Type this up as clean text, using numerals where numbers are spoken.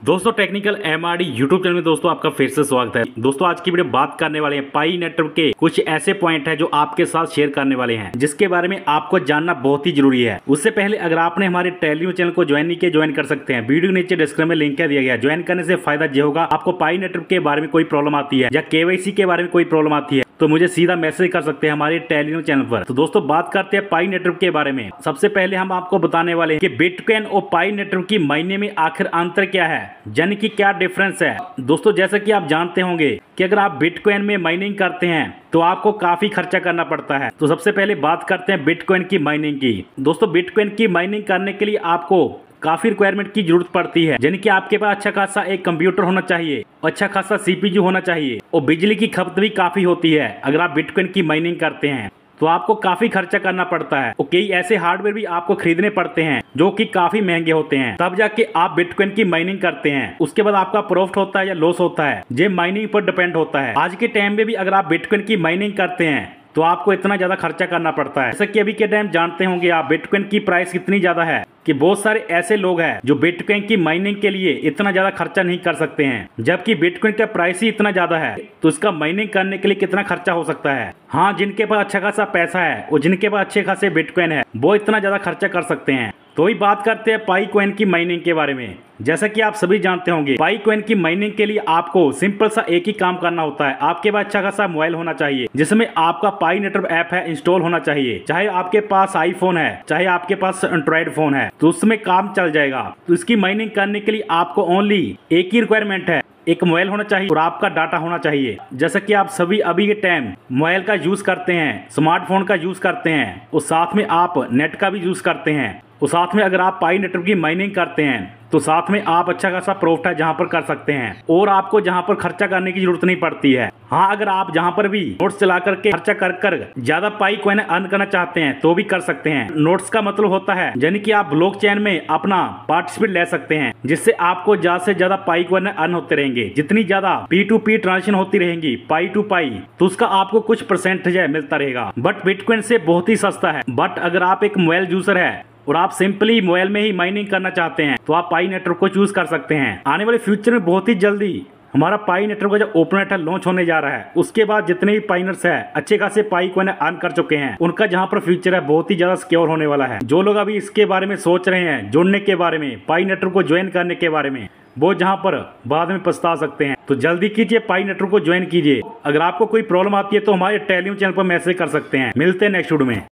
दोस्तों technical MRD YouTube channel में दोस्तों आपका फिर से स्वागत है। दोस्तों आज की वीडियो बात करने वाले हैं पाई नेटवर्क के कुछ ऐसे पॉइंट है जो आपके साथ शेयर करने वाले हैं, जिसके बारे में आपको जानना बहुत ही जरूरी है। उससे पहले अगर आपने हमारे टेलीग्राम चैनल को ज्वाइन नहीं किया, ज्वाइन कर सकते हैं। वीडियो के नीचे डिस्क्रिप्शन में लिंक दिया गया है। ज्वाइन करने से फायदा ये होगा, आपको पाई नेटवर्क के बारे में कोई प्रॉब्लम आती है या केवाईसी के बारे में कोई प्रॉब्लम आती है तो मुझे सीधा मैसेज कर सकते हैं हमारे टेलीग्राम चैनल पर। तो दोस्तों बात करते हैं पाई नेटवर्क के बारे में। सबसे पहले हम आपको बताने वाले हैं कि बिटकॉइन और पाई नेटवर्क की मायने में आखिर अंतर क्या है, यानी कि क्या डिफरेंस है। दोस्तों जैसा कि आप जानते होंगे कि अगर आप बिटकॉइन में माइनिंग करते हैं तो आपको काफी खर्चा करना पड़ता है। तो सबसे पहले बात करते हैं बिटकॉइन की माइनिंग की। दोस्तों बिटकॉइन की माइनिंग करने के लिए आपको काफी रिक्वायरमेंट की जरूरत पड़ती है, यानी कि आपके पास अच्छा खासा एक कंप्यूटर होना चाहिए, अच्छा खासा सीपीयू होना चाहिए और बिजली की खपत भी काफी होती है। अगर आप बिटकॉइन की माइनिंग करते हैं तो आपको काफी खर्चा करना पड़ता है और कई ऐसे हार्डवेयर भी आपको खरीदने पड़ते हैं जो कि काफी महंगे होते हैं, तब जाके आप बिटकॉइन की माइनिंग करते हैं। उसके बाद आपका प्रॉफिट होता है या लॉस होता है, ये माइनिंग पर डिपेंड होता है। आज के टाइम में भी अगर आप बिटकॉइन की माइनिंग करते हैं तो आपको इतना ज्यादा खर्चा करना पड़ता है। जैसे कि अभी के टाइम जानते होंगे आप बिटकॉइन की प्राइस कितनी ज्यादा है कि बहुत सारे ऐसे लोग हैं जो बिटकॉइन की माइनिंग के लिए इतना ज्यादा खर्चा नहीं कर सकते हैं, जबकि बिटकॉइन का प्राइस ही इतना ज्यादा है तो इसका माइनिंग करने के लिए कितना खर्चा हो सकता है। हाँ, जिनके पास अच्छा खासा पैसा है और जिनके पास अच्छे खासे बिटकॉइन है वो इतना ज्यादा खर्चा कर सकते हैं। तो ही बात करते हैं पाई कॉइन की माइनिंग के बारे में। जैसा कि आप सभी जानते होंगे पाई कॉइन की माइनिंग के लिए आपको सिंपल सा एक ही काम करना होता है। आपके पास अच्छा खासा मोबाइल होना चाहिए जिसमें आपका पाई नेटवर्क ऐप है इंस्टॉल होना चाहिए। चाहे आपके पास आईफोन है, चाहे आपके पास एंड्रॉइड फोन है, तो उसमें काम चल जाएगा। तो इसकी माइनिंग करने के लिए आपको ओनली एक ही रिक्वायरमेंट है, एक मोबाइल होना चाहिए और आपका डाटा होना चाहिए। जैसा कि आप सभी अभी के टाइम मोबाइल का यूज करते हैं, स्मार्टफोन का यूज करते हैं और साथ में आप नेट का भी यूज करते हैं और साथ में अगर आप पाई नेटवर्क की माइनिंग करते हैं तो साथ में आप अच्छा खासा प्रॉफिट है जहां पर कर सकते हैं और आपको जहां पर खर्चा करने की जरूरत नहीं पड़ती है। हाँ, अगर आप जहां पर भी नोट्स चला करके खर्चा कर ज्यादा पाई कॉइन अर्न करना चाहते हैं तो भी कर सकते हैं। नोट्स का मतलब होता है यानी कि आप ब्लॉकचेन में अपना पार्टिसिपेट ले सकते हैं, जिससे आपको ज्यादा से ज्यादा पाई कॉइन अर्न होते रहेंगे। जितनी ज्यादा P2P ट्रांजेक्शन होती रहेंगी पाई टू पाई तो उसका आपको कुछ परसेंटेज मिलता रहेगा, बट बिटकॉइन से बहुत ही सस्ता है। बट अगर आप एक मोबाइल यूजर है और आप सिंपली मोबाइल में ही माइनिंग करना चाहते हैं तो आप पाई नेटवर्क को चूज कर सकते हैं। आने वाले फ्यूचर में बहुत ही जल्दी हमारा पाई नेटवर्क का जो ओपननेट है लॉन्च होने जा रहा है। उसके बाद जितने भी पाइनर्स है अच्छे खासे पाई कॉइन अर्न कर चुके हैं, उनका जहां पर फ्यूचर है बहुत ही ज्यादा सिक्योर होने वाला है। जो लोग अभी इसके बारे में सोच रहे हैं, जुड़ने के बारे में, पाई नेटवर्क को ज्वाइन करने के बारे में, वो जहां पर बाद में पछता सकते हैं। तो जल्दी कीजिए, पाई नेटवर्क को ज्वाइन कीजिए। अगर आपको कोई प्रॉब्लम आती है तो हमारे टेलीग्राम चैनल पर मैसेज कर सकते हैं। मिलते हैं नेक्स्ट वीडियो में।